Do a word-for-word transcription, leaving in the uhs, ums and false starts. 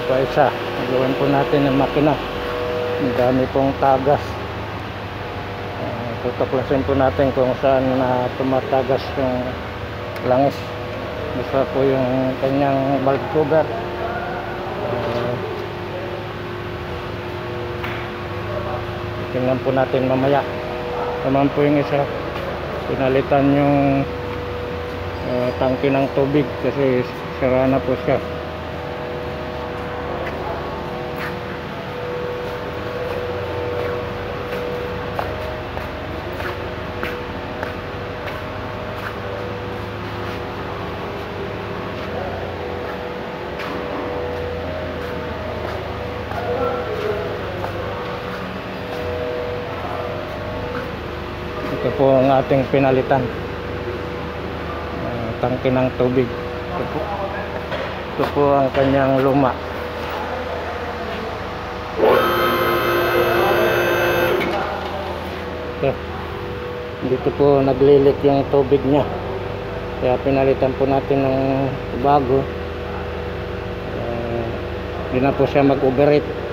pa isa, gawin po natin ng makina. Ang dami pong tagas. Uh, tutuklasin po natin kung saan na tumatagas yung langis. Basta po yung kanyang valve cover. Uh, tingnan po natin mamaya. Naman po yung isa, pinalitan yung uh, tangke ng tubig kasi sira na po siya. Ito po ang ating pinalitan, uh, tangke ng tubig. Ito po, ito po ang kanyang luma. Ito, dito po naglilik yung tubig niya, kaya pinalitan po natin ng bago. Uh, hindi na po siya mag-overheat.